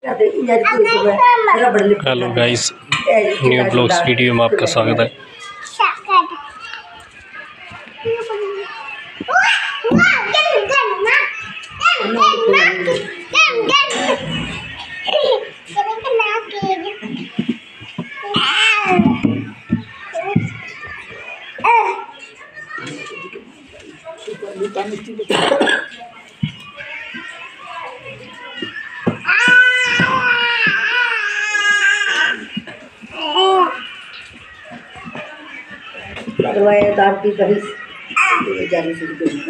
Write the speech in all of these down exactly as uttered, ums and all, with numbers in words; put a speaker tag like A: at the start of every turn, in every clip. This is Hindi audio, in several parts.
A: Hello guys, new blogs video में आपका स्वागत है।
B: दांती बहिस जाने शुरू कर दी।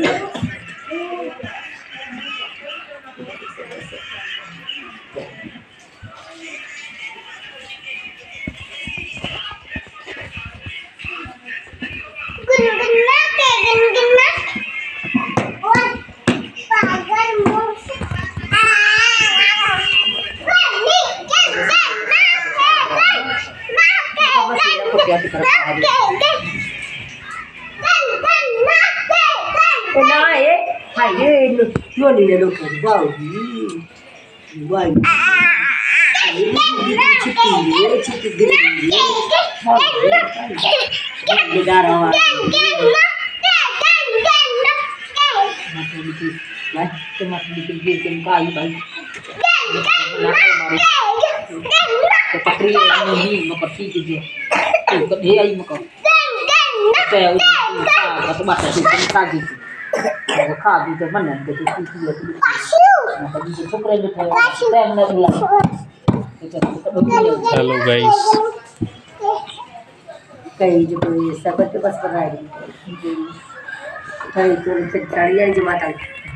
B: ना ये हाय ये नो नहीं ले लो वाओ वाओ चिट्टी ये चिट्टी दे ये जा रहा है भाई तुम अपनी गिर के का आई भाई तो पकड़ी नहीं मैं पट्टी कीजिए तो ये आई मको तो तो बात है तुम खा दी वो खा दी तो मन है तो किसी है तो ये छोकरे जो थे टाइम ना मिला।
A: हेलो गाइस,
B: कई जो कोई सब के बस बना रही कई तो से गाड़ियां जो माता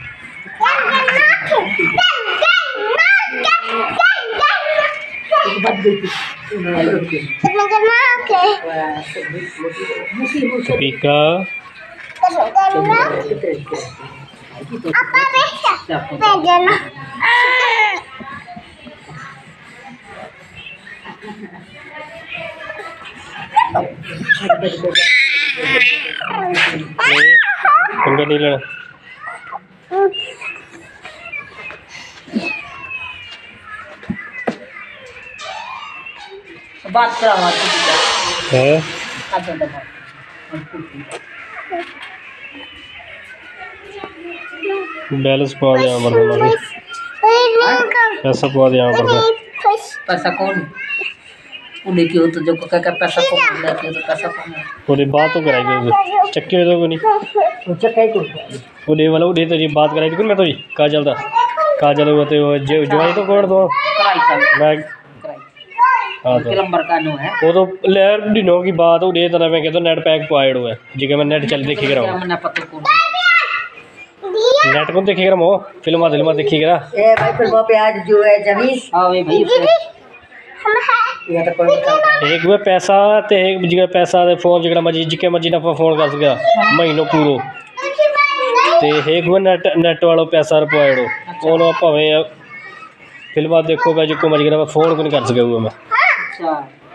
A: दीपिका पंगा नहीं लेना।
B: बात करा
A: है बैलेंस पा दिया पर पैसा पा दिया पर
B: पैसा कौन उन्हें क्यों तो जो का का पैसा कौन लेते हो तो पैसा कौन
A: पूरी बात तो कराई दो चक्के दो नहीं
B: तो चक्के को
A: उन्हें वाला उन्हें तो ये बात कराई थी मैं तो काजल था काजल होते हो जो जो तो कौन दो मैं हाँ तो
B: नंबर का नो है
A: वो तो लेयर दिनों की बात उन्हें तरह मैं कहता नेट पैक पाइड हुआ है जी के मैं नेट चल देखी करा
B: मैं पता कौन
A: नेट को देखी करा मो फिल्म फिल्म देखी करा
B: ए भाई फिल्मों पे आज जो है जमीस हां वे भाई ये तो कोई
A: एक में पैसा ते एक जगह पैसा दे फोन जगह मर्जी जिके मर्जी ना फोन कर सका महीनों पूरो ते एक में नेट नेट वाला पैसा रुपयाड़ो ओनो भावें फिल्म देखो मैं जिको मर्जी करा फोन को नहीं कर सका हुआ मैं
B: अच्छा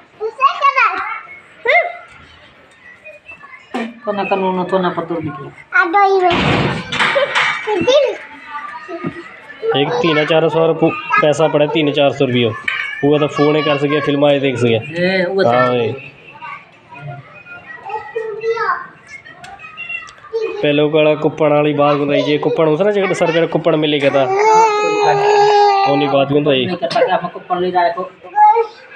B: तो ना कानून तो ना पता नहीं
A: एक तीन चार सौ पैसा पड़ा तीन चार सौ रुपये वो तो फोन ही कर सके फिल्म देख सके हाँ पहले कड़ा कुपन वाली बात बताई जी कुपन उस ना जो सर रुपये कुपन मिले था वो नहीं बात बताई